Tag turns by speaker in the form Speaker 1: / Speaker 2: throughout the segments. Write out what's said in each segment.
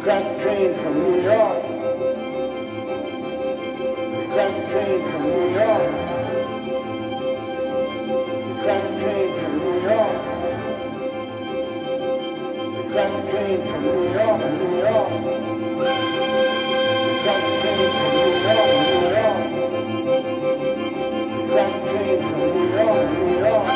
Speaker 1: Crack train from New York. Crack train from New York. Crack train from New York. Crack train from New York, New York. Crack train from New York, New York. Crack train from New York, New York.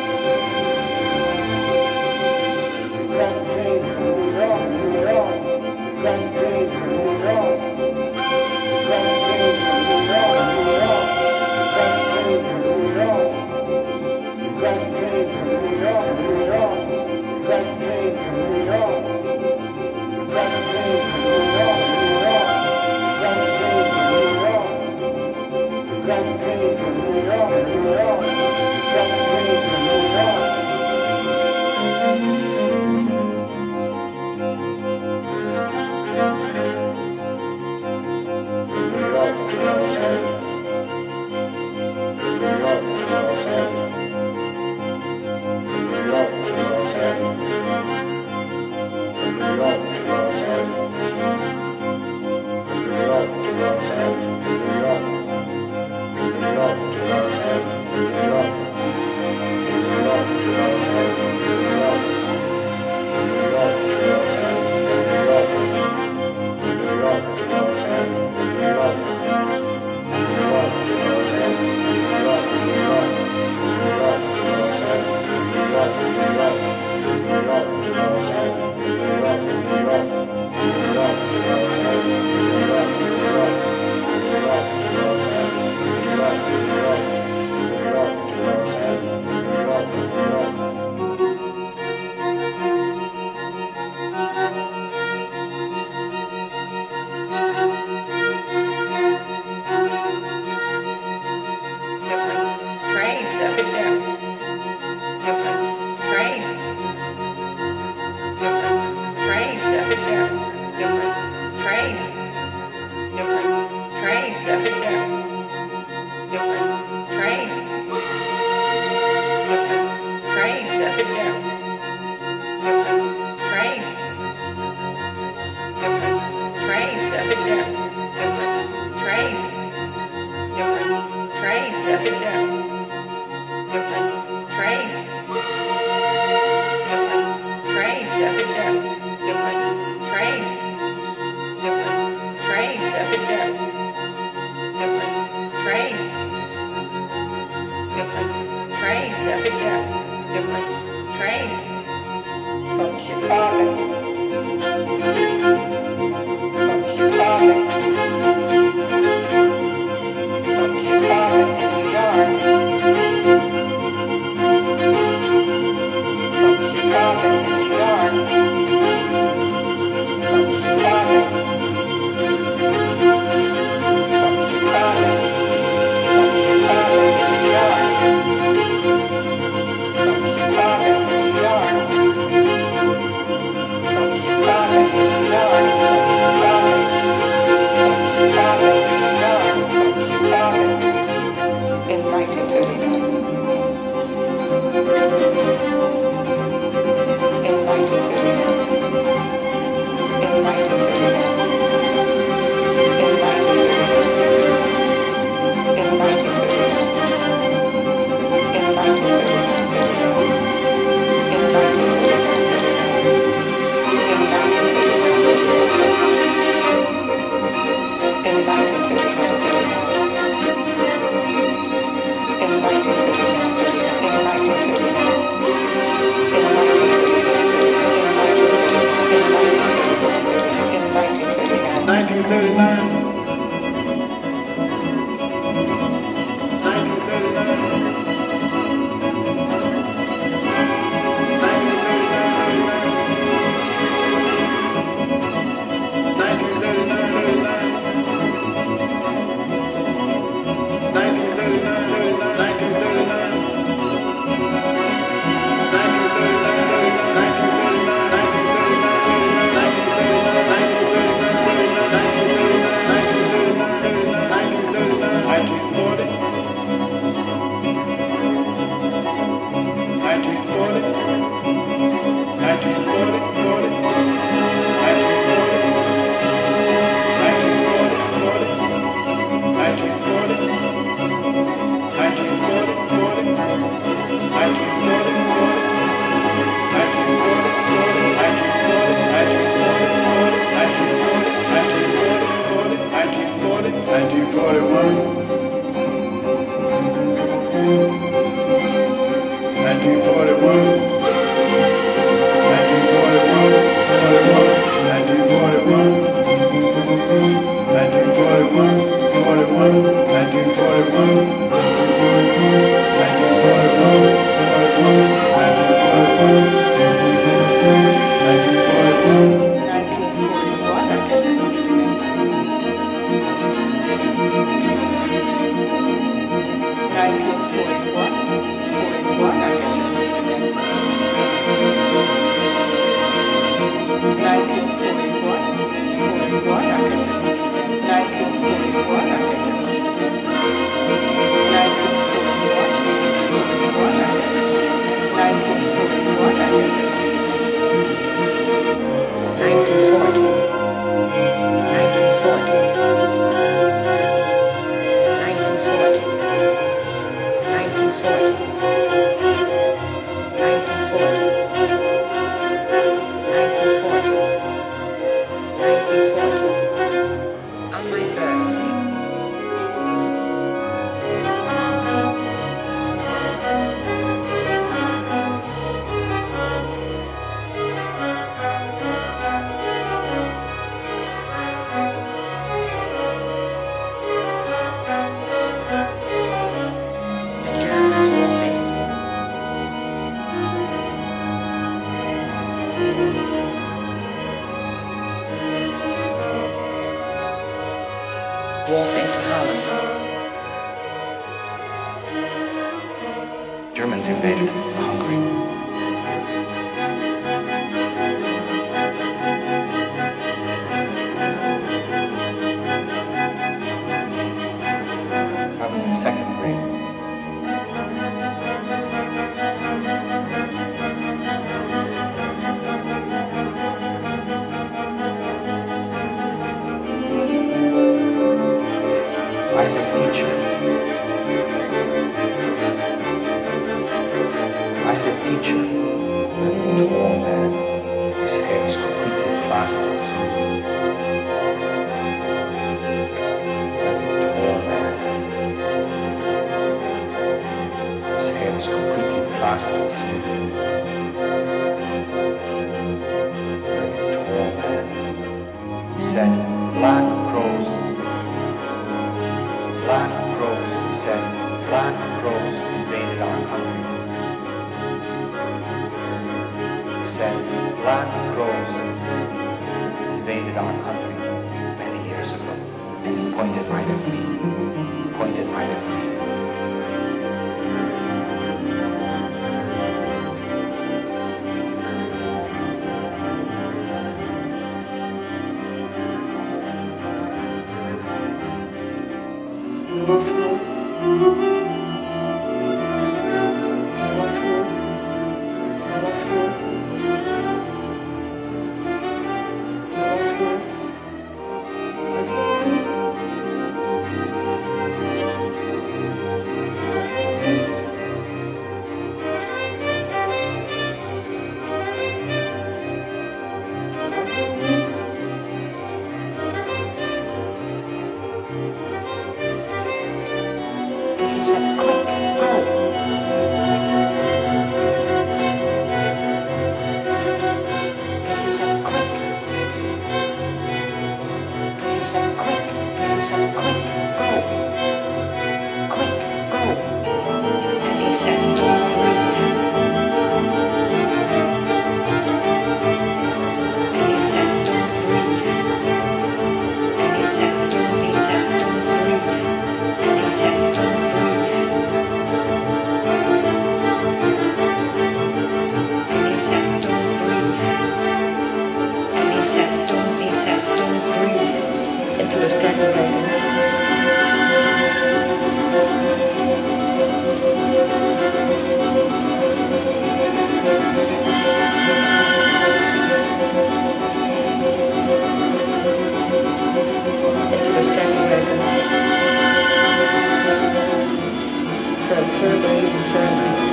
Speaker 1: Crack train from New York, New York. Crack train from New York. Crack train from New York, New York. Crack train from New York. Crack train from New York, New York. Crack train from New York. Crack train from New York, New York. Crack train from New York. Crack train from New York, New York. Crack train from New York.
Speaker 2: Walk into Holland.
Speaker 3: Germans invaded Hungary. I was in second grade. I had a teacher. A tall man. His hair was completely plastered smooth. A tall man. His hair was completely plastered smooth. A tall man. He said, "Black crows. Black crows," he said, "black crows invaded our country." He said, "Black crows invaded our country many years ago." And he pointed right at me, pointed right at me.
Speaker 4: Moscow, Moscow, Moscow, Moscow,
Speaker 2: This is a quick go. This is a quick. This is a quick. This is a quick go. Quick go. And he said, "Don't breathe." And he said, "Don't breathe." And he said, "Don't breathe." And he said, "Don't breathe." And he said, "Don't breathe." And he said, "Don't breathe." Into the standing into the standing wagon. Turnaways and turnaways.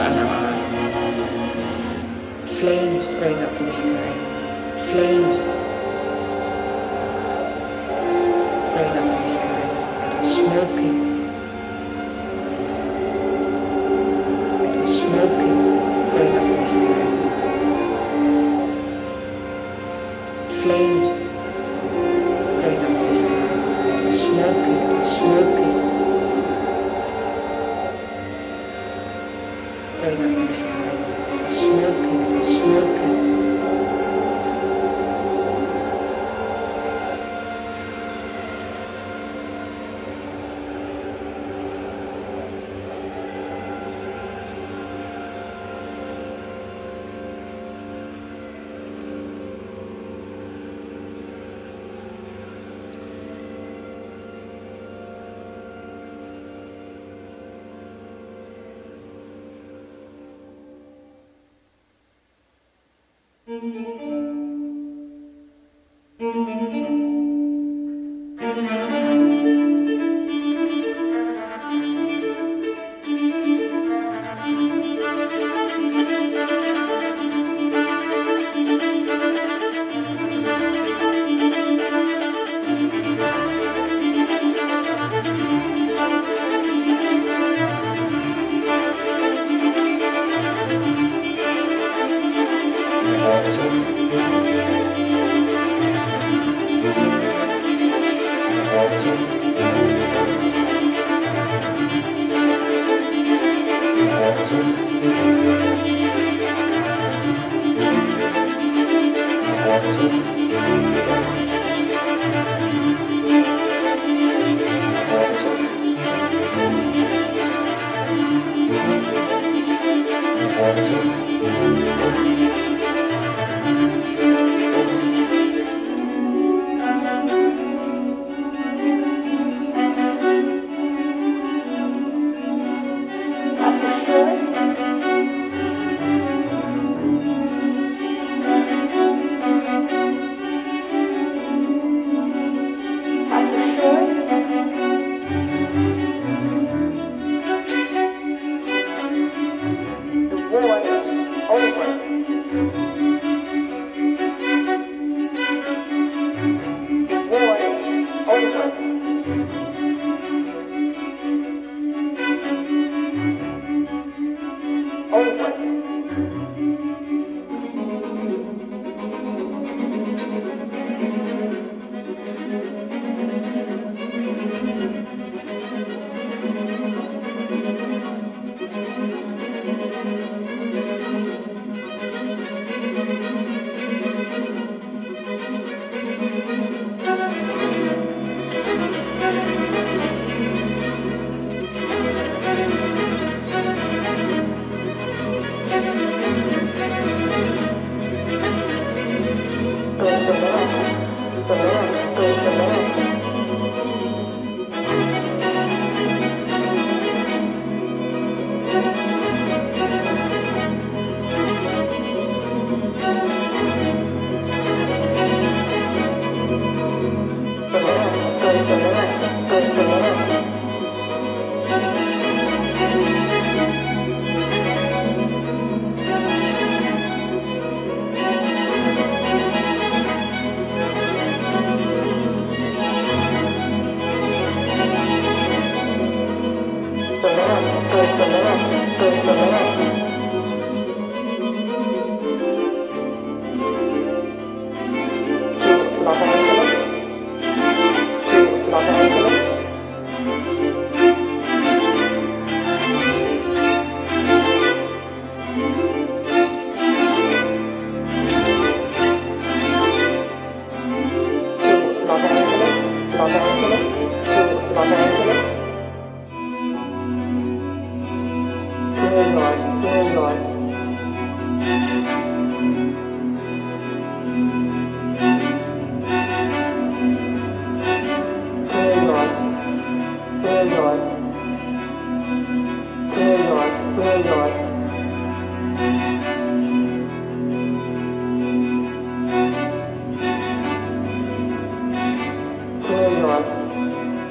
Speaker 2: other eye. Flames going up in the sky. Flames going up in the sky. It was smoking. It was smoking going up in the sky. Flames going up in the sky. It was smoking. It was smoking going up in the sky. It was smoking. It was smoking.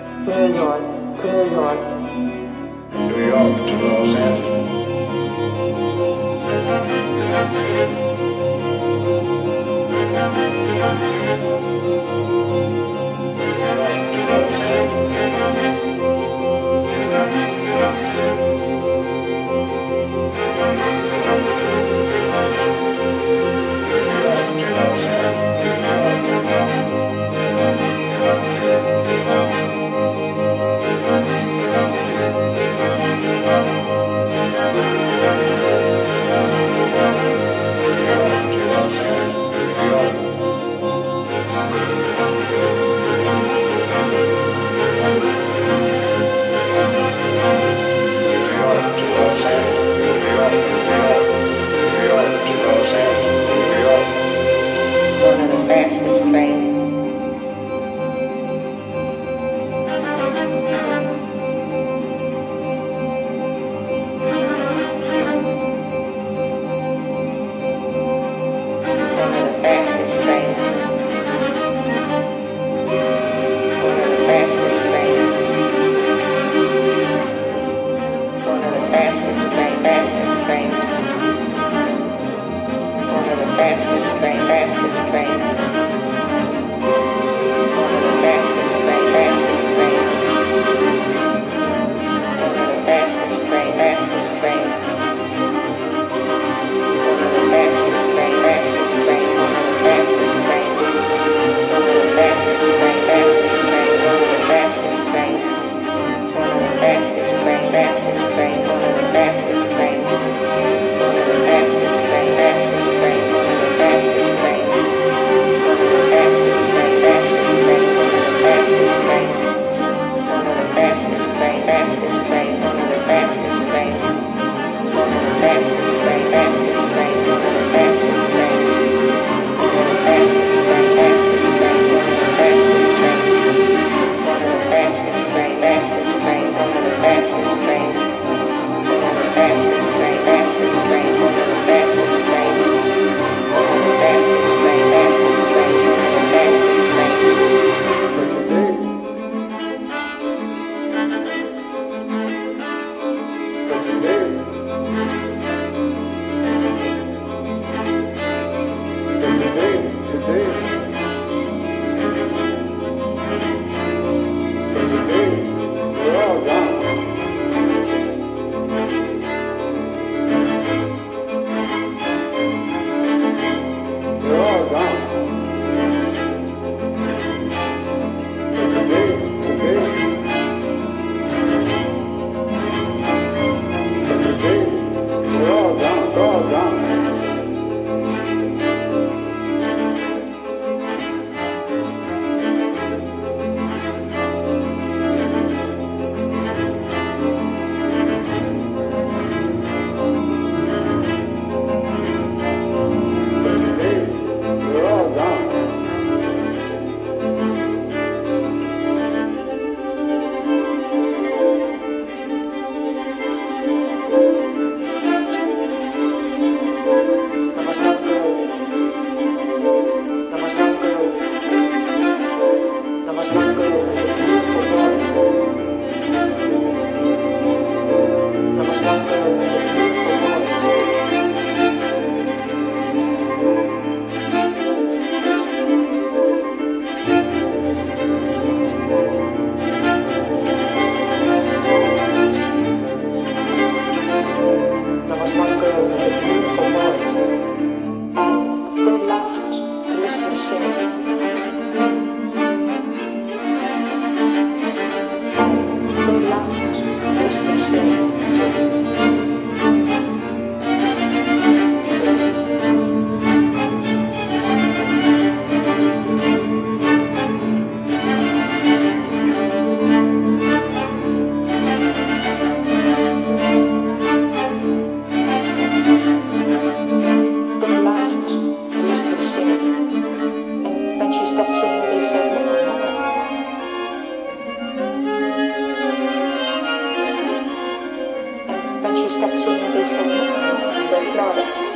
Speaker 5: New York to Los Angeles.
Speaker 1: de flores.